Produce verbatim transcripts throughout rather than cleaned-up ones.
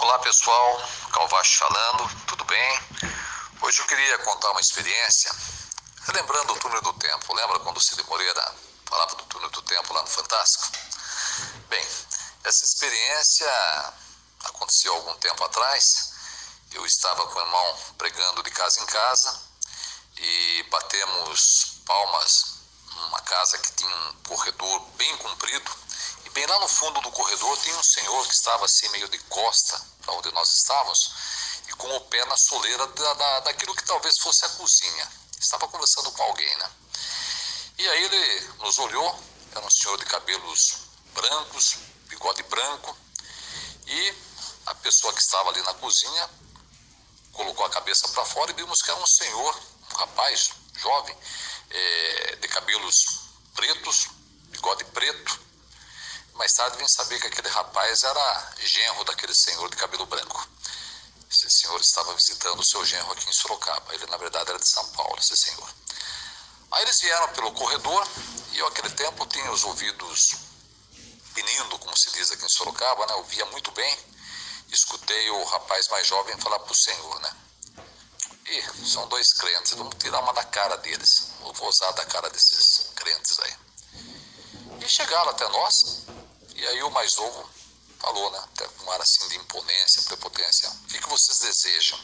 Olá pessoal, Calvache falando, tudo bem? Hoje eu queria contar uma experiência, lembrando o túnel do tempo. Lembra quando o Cid Moreira falava do túnel do tempo lá no Fantástico? Bem, essa experiência aconteceu algum tempo atrás. Eu estava com o irmão pregando de casa em casa e batemos palmas numa casa que tinha um corredor bem comprido. E bem lá no fundo do corredor tinha um senhor que estava assim meio de costa para onde nós estávamos e com o pé na soleira da, da, daquilo que talvez fosse a cozinha. Estava conversando com alguém, né? E aí ele nos olhou, era um senhor de cabelos brancos, bigode branco, e a pessoa que estava ali na cozinha colocou a cabeça para fora e vimos que era um senhor, um rapaz jovem, é, de cabelos pretos, bigode preto. Mais tarde vim saber que aquele rapaz era genro daquele senhor de cabelo branco. Esse senhor estava visitando o seu genro aqui em Sorocaba. Ele, na verdade, era de São Paulo, esse senhor. Aí eles vieram pelo corredor e eu, naquele tempo, tinha os ouvidos pinindo, como se diz aqui em Sorocaba, né? Eu via muito bem. Escutei o rapaz mais jovem falar para o senhor, né? Ih, são dois crentes, vamos tirar uma da cara deles. Eu vou usar da cara desses crentes aí. E chegaram até nós. E aí o mais novo falou, né, até com um ar assim de imponência, prepotência: o que, que vocês desejam?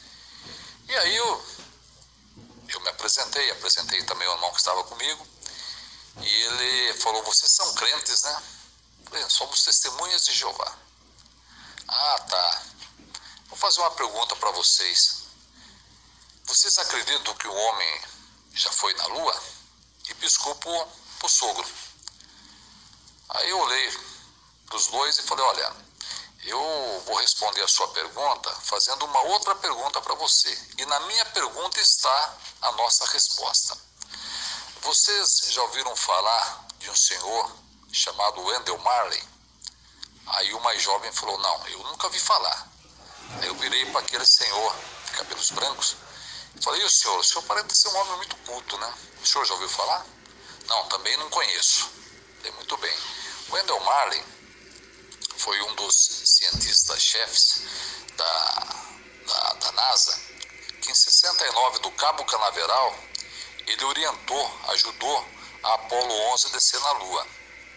E aí eu, eu me apresentei, apresentei também o irmão que estava comigo, e ele falou: vocês são crentes, né? Eu falei: somos testemunhas de Jeová. Ah, tá. Vou fazer uma pergunta para vocês. Vocês acreditam que o homem já foi na lua? E piscou pro, pro sogro. Aí eu olhei para os dois e falei: olha, eu vou responder a sua pergunta fazendo uma outra pergunta para você. E na minha pergunta está a nossa resposta. Vocês já ouviram falar de um senhor chamado Wendell Marley? Aí o mais jovem falou: não, eu nunca vi falar. Aí eu virei para aquele senhor de cabelos brancos e falei: e o senhor? O senhor parece ser um homem muito culto, né? O senhor já ouviu falar? Não, também não conheço. Falei: muito bem. Wendell Marley foi um dos cientistas-chefes da, da, da NASA, que em sessenta e nove, do Cabo Canaveral, ele orientou, ajudou a Apolo onze a descer na Lua.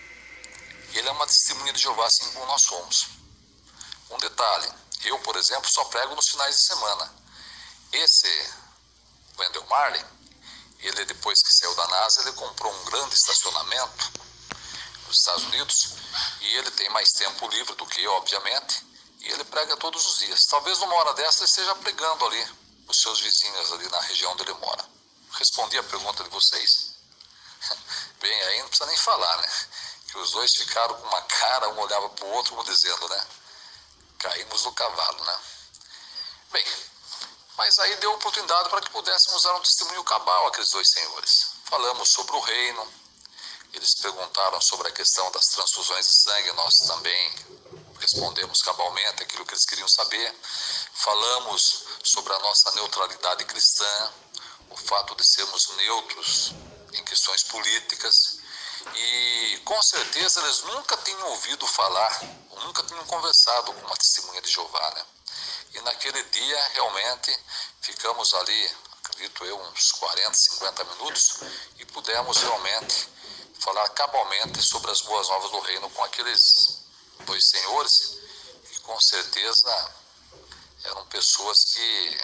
E ele é uma testemunha de Jeová, assim como nós somos. Um detalhe: eu, por exemplo, só prego nos finais de semana. Esse Wendell Marley, ele, depois que saiu da NASA, ele comprou um grande estacionamento nos Estados Unidos, e ele tem mais tempo livre do que eu, obviamente, e ele prega todos os dias. Talvez numa hora dessa ele esteja pregando ali os seus vizinhos ali na região onde ele mora. Respondi a pergunta de vocês? Bem, aí não precisa nem falar, né? Que os dois ficaram com uma cara, um olhava para o outro, como dizendo, né? Caímos do cavalo, né? Bem, mas aí deu oportunidade para que pudéssemos dar um testemunho cabal àqueles dois senhores. Falamos sobre o reino. Eles perguntaram sobre a questão das transfusões de sangue, nós também respondemos cabalmente aquilo que eles queriam saber. Falamos sobre a nossa neutralidade cristã, o fato de sermos neutros em questões políticas, e com certeza eles nunca tinham ouvido falar, nunca tinham conversado com uma testemunha de Jeová, né? E naquele dia realmente ficamos ali, acredito eu, uns quarenta, cinquenta minutos, e pudemos realmente falar cabalmente sobre as boas novas do reino com aqueles dois senhores, que com certeza eram pessoas que,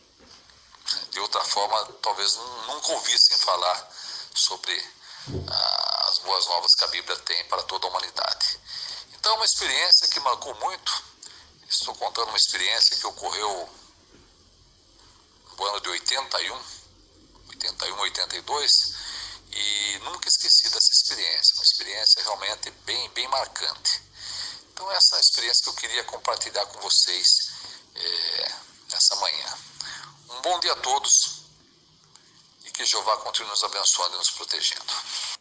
de outra forma, talvez nunca ouvissem falar sobre ah, as boas novas que a Bíblia tem para toda a humanidade. Então, uma experiência que marcou muito. Estou contando uma experiência que ocorreu no ano de oitenta e um, oitenta e um, oitenta e dois, e nunca esqueci dessa experiência, uma experiência realmente bem, bem marcante. Então essa é a experiência que eu queria compartilhar com vocês é, nessa manhã. Um bom dia a todos e que Jeová continue nos abençoando e nos protegendo.